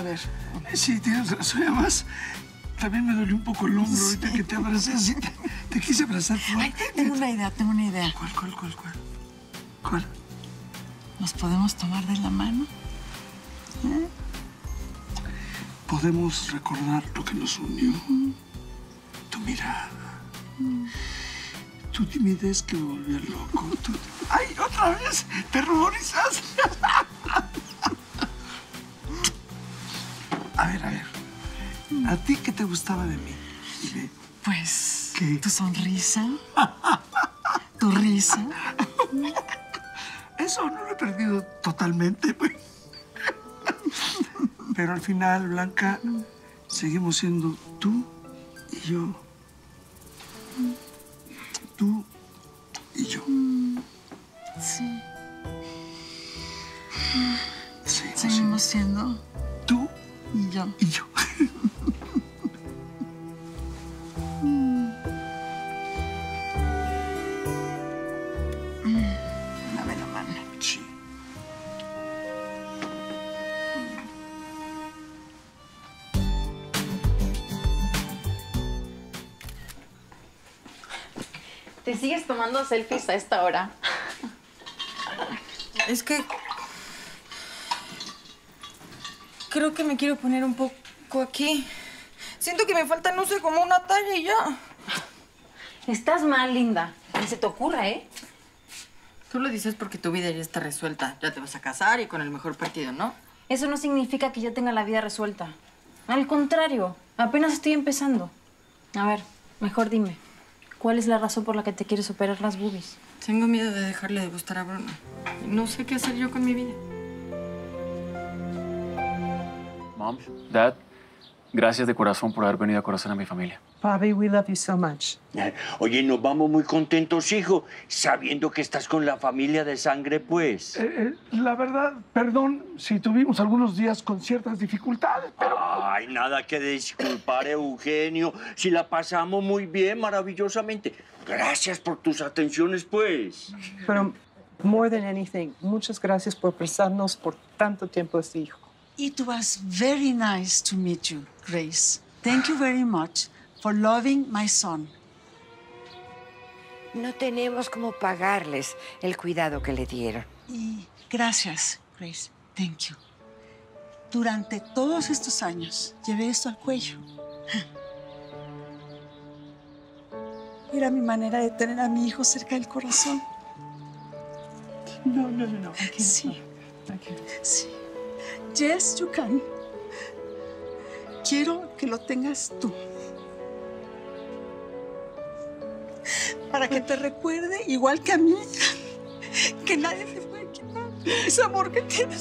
ver. Sí, tienes razón. Además, también me dolió un poco el hombro ahorita que te abracé así. Te quise abrazar. Ay, tengo una idea. ¿Cuál? ¿Nos podemos tomar de la mano? Podemos recordar lo que nos unió. Tu mirada. Tu timidez que me volvió loco. ¡Ay, otra vez! ¡Te ruborizas! A ver. ¿A ti qué te gustaba de mí? Dime. Pues... ¿Qué? Tu sonrisa. Tu risa. Eso no lo he perdido totalmente. Pero al final, Blanca, seguimos siendo tú y yo. Tú y yo. Sí. Seguimos siendo tú y yo. y yo. Dame la mano. Sí. ¿Te sigues tomando selfies a esta hora? Es que... creo que me quiero poner un poco aquí. Siento que me falta, no sé, como una talla y ya. Estás mal, Linda. Ni se te ocurra, ¿eh? Tú lo dices porque tu vida ya está resuelta. Ya te vas a casar y con el mejor partido, ¿no? Eso no significa que ya tenga la vida resuelta. Al contrario, apenas estoy empezando. A ver, mejor dime. ¿Cuál es la razón por la que te quieres operar las boobies? Tengo miedo de dejarle de gustar a Bruno. No sé qué hacer yo con mi vida. Mom, Dad, gracias de corazón por haber venido a conocer a mi familia. Bobby, we love you so much. Oye, nos vamos muy contentos, hijo, sabiendo que estás con la familia de sangre, pues. La verdad, perdón si tuvimos algunos días con ciertas dificultades, pero... Ay, nada que disculpar, Eugenio. Si la pasamos muy bien, maravillosamente. Gracias por tus atenciones, pues. Pero, more than anything, muchas gracias por prestarnos por tanto tiempo a este hijo. It was very nice to meet you, Grace. Thank you very much for loving my son. No tenemos cómo pagarles el cuidado que le dieron. Y gracias, Grace. Thank you. Durante todos estos años llevé esto al cuello. Era mi manera de tener a mi hijo cerca del corazón. No. Sí. Sí. Yes, you can. Quiero que lo tengas tú. Para que te recuerde, igual que a mí, que nadie te puede quitar ese amor que tienes.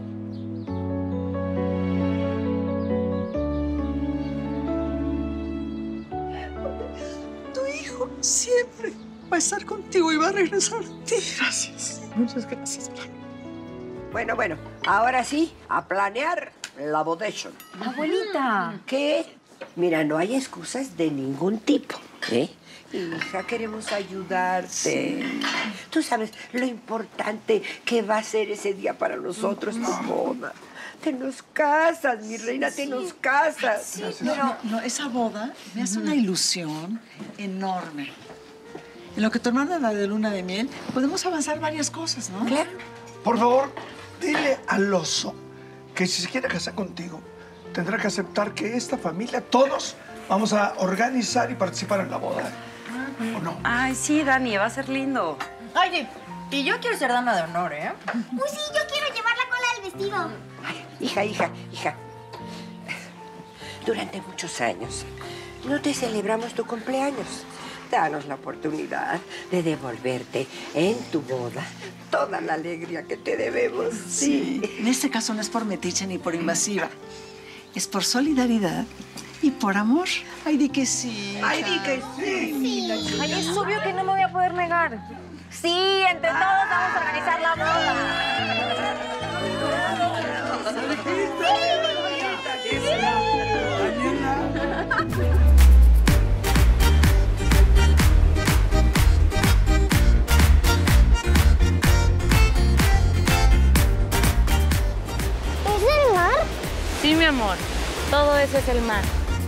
Tu hijo siempre va a estar contigo y va a regresar a ti. Gracias. Muchas gracias. Bueno, ahora sí, a planear la bodación. Abuelita. ¿Qué? Mira, no hay excusas de ningún tipo, ¿eh? Hija, queremos ayudarte. Sí. Tú sabes lo importante que va a ser ese día para nosotros, tu boda. Te nos casas, mi reina, te nos casas. Sí, pero no, esa boda me hace una ilusión enorme. En lo que tu hermana da de luna de miel, podemos avanzar varias cosas, ¿no? Claro. Por favor, dile al oso que si se quiere casar contigo, tendrá que aceptar que esta familia, todos, vamos a organizar y participar en la boda. ¿O no? Ay, sí, Dani, va a ser lindo. Ay, y yo quiero ser dama de honor, ¿eh? Uy, sí, yo quiero llevar la cola del vestido. Ay, hija. Durante muchos años no te celebramos tu cumpleaños. Danos la oportunidad de devolverte en tu boda toda la alegría que te debemos. Sí. En este caso no es por metiche ni por invasiva. Es por solidaridad y por amor. Ay, di que sí. Ay, di que sí. Ay, es obvio que no me voy a poder negar. Sí, entre todos vamos a organizar la ¿Es el mar? Sí, mi amor. Todo eso es el mar.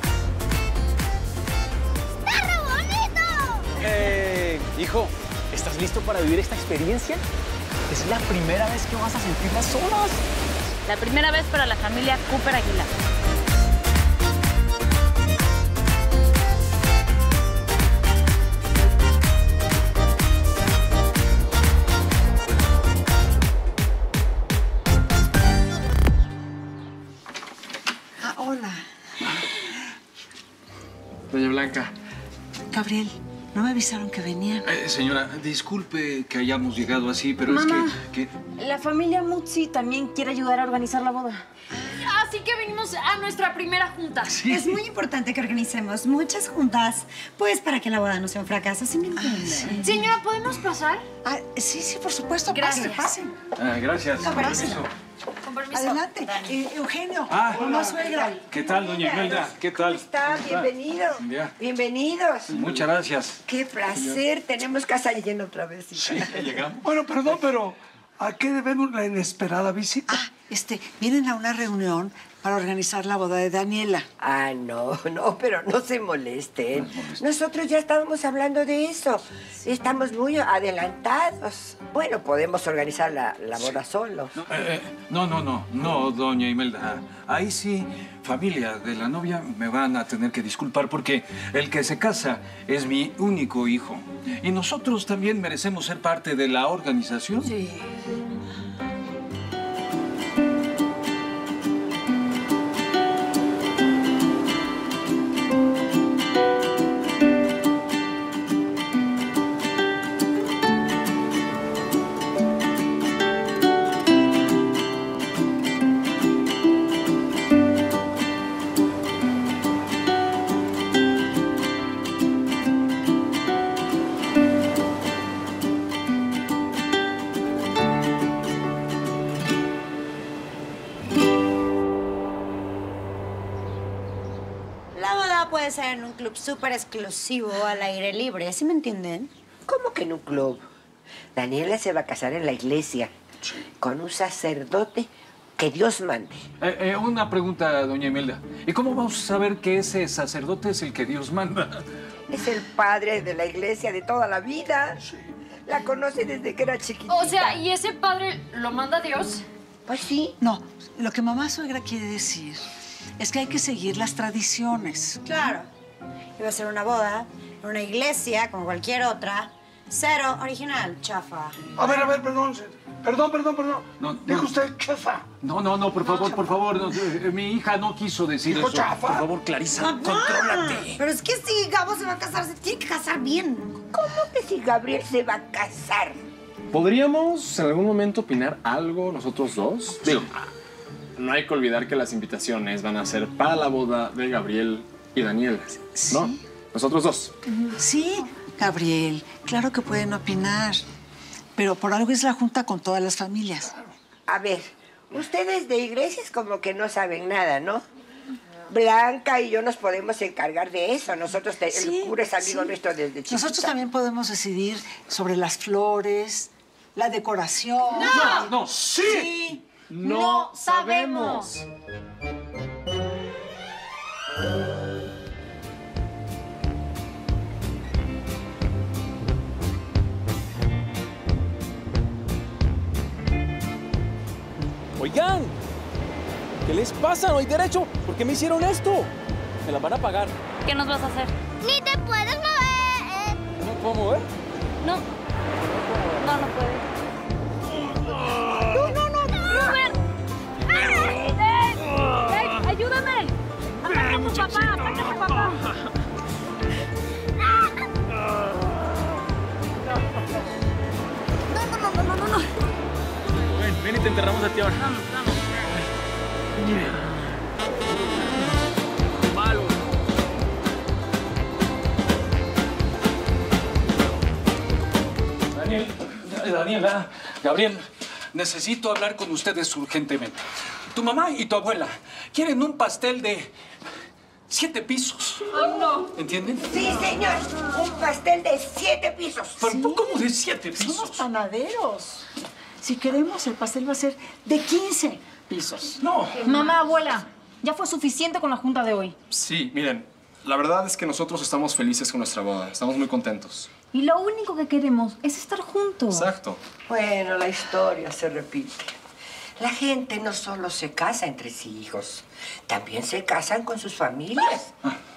¡Está re bonito! Hijo, ¿estás listo para vivir esta experiencia? Es la primera vez que vas a sentir las olas. La primera vez para la familia Cooper Aguilar. Hola. Doña Blanca. Gabriel, no me avisaron que venían. Señora, disculpe que hayamos llegado así, pero Mamá, es que... La familia Mutsi también quiere ayudar a organizar la boda. Así que venimos a nuestra primera junta. Sí. Es muy importante que organicemos muchas juntas, pues para que la boda no sea un fracaso, ¿sí me entiende? Sí. Señora, ¿podemos pasar? Sí, por supuesto. Gracias. Pasen. Gracias. No, gracias. Con permiso. Adelante. Eugenio, Hola. suegra. ¿Qué tal, doña Imelda? ¿Qué tal? ¿Cómo está? Bienvenido. Ya. Bienvenidos. Muchas gracias. Qué placer. Tenemos casa llena otra vez. Sí, llegamos. Bueno, perdón, pero ¿a qué debemos la inesperada visita? Vienen a una reunión para organizar la boda de Daniela. No, pero no se molesten. Nosotros ya estábamos hablando de eso. Estamos muy adelantados. Bueno, podemos organizar la boda solo. No, doña Imelda. Ahí sí, familia de la novia me van a tener que disculpar porque el que se casa es mi único hijo. Y nosotros también merecemos ser parte de la organización. Sí. Puede ser en un club súper exclusivo, al aire libre, ¿sí me entienden? ¿Cómo que en un club? Daniela se va a casar en la iglesia con un sacerdote que Dios mande. Una pregunta, doña Imelda. ¿Y cómo vamos a saber que ese sacerdote es el que Dios manda? Es el padre de la iglesia de toda la vida. La conoce desde que era chiquitita. O sea, ¿y ese padre lo manda Dios? Pues sí. No, lo que mamá suegra quiere decir es que hay que seguir las tradiciones. Claro. Iba a ser una boda en una iglesia como cualquier otra. Cero original, chafa. A ver, perdón. Perdón. No. Dijo usted chafa. No, por favor. No, mi hija no quiso decir Dijo eso. chafa. Por favor, Clarisa, ¡Mamá! contrólate. Pero es que si Gabo se va a casar, se tiene que casar bien. ¿Cómo que si Gabriel se va a casar? ¿Podríamos en algún momento opinar algo nosotros dos? Digo, no hay que olvidar que las invitaciones van a ser para la boda de Gabriel y Daniela, ¿no? Nosotros dos. Sí, Gabriel, claro que pueden opinar, pero por algo es la junta con todas las familias. A ver, ustedes de iglesias como que no saben nada, ¿no? Blanca y yo nos podemos encargar de eso. Nosotros, el cura es amigo nuestro desde chiquita. Nosotros también podemos decidir sobre las flores, la decoración. No. Sí. No sabemos. Oigan, ¿qué les pasa? No hay derecho. ¿Por qué me hicieron esto? Me la van a pagar. ¿Qué nos vas a hacer? Ni te puedes mover. ¿No me puedo mover? No. No puede. ¡Rubén! ¡Ey! ¡Ayúdame! ¡Ataca a tu papá! ¡Ataca a tu papá! No. Ven y te enterramos a ti ahora. Vamos. Malo. Daniela, Gabriel, necesito hablar con ustedes urgentemente. Tu mamá y tu abuela quieren un pastel de 7 pisos. ¡Ay, no! ¿Entienden? Sí, señor. Un pastel de 7 pisos. ¿Pero cómo de 7 pisos? Somos panaderos. Si queremos, el pastel va a ser de 15 pisos. No. Mamá, abuela, Ya fue suficiente con la junta de hoy. Sí, miren, la verdad es que nosotros estamos felices con nuestra boda. Estamos muy contentos. Y lo único que queremos es estar juntos. Exacto. Bueno, la historia se repite. La gente no solo se casa entre sí hijos, también se casan con sus familias.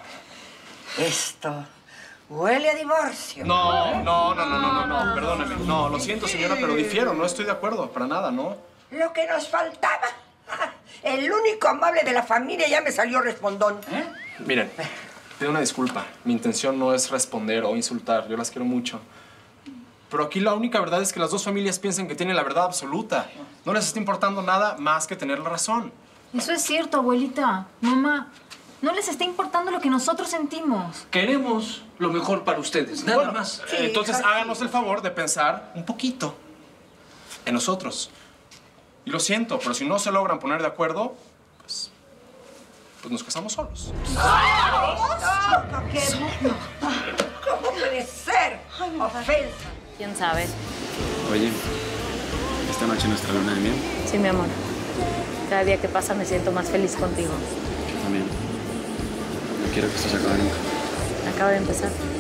Esto huele a divorcio. No, perdóneme. No, lo siento, señora, pero difiero. No estoy de acuerdo, para nada, ¿no? Lo que nos faltaba. El único amable de la familia ya me salió respondón. Miren, pido una disculpa. Mi intención no es responder o insultar. Yo las quiero mucho. Pero aquí la única verdad es que las dos familias piensan que tienen la verdad absoluta. No les está importando nada más que tener la razón. Eso es cierto, abuelita. Mamá, no les está importando lo que nosotros sentimos. Queremos lo mejor para ustedes, nada más. Sí, entonces háganos el favor de pensar un poquito en nosotros. Y lo siento, pero si no se logran poner de acuerdo, pues nos casamos solos. ¿Cómo puede ser? Ofensa. ¿Quién sabe? Oye, esta noche nuestra luna de miel. Sí, mi amor. Cada día que pasa me siento más feliz contigo. Yo también. No quiero que esto se acabe nunca. Acaba de empezar.